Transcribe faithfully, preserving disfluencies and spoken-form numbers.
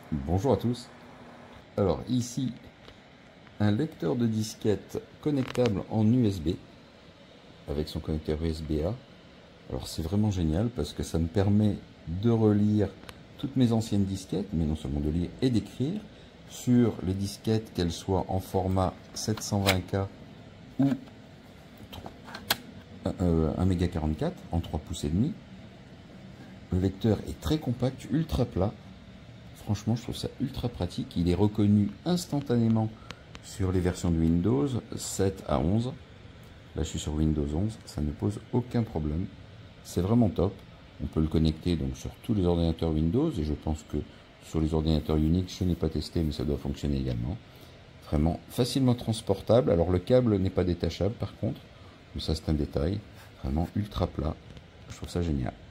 Bonjour à tous. Alors ici, un lecteur de disquette connectable en U S B avec son connecteur U S B A. Alors c'est vraiment génial parce que ça me permet de relire toutes mes anciennes disquettes, mais non seulement de lire et d'écrire sur les disquettes, qu'elles soient en format sept cent vingt K ou un méga quarante-quatre en trois pouces et demi. Le lecteur est très compact, ultra plat. Franchement, je trouve ça ultra pratique. Il est reconnu instantanément sur les versions de Windows sept à onze. Là, je suis sur Windows onze. Ça ne pose aucun problème. C'est vraiment top. On peut le connecter donc sur tous les ordinateurs Windows. Et je pense que sur les ordinateurs Unix, je n'ai pas testé, mais ça doit fonctionner également. Vraiment facilement transportable. Alors, le câble n'est pas détachable par contre. Mais ça, c'est un détail. Vraiment ultra plat. Je trouve ça génial.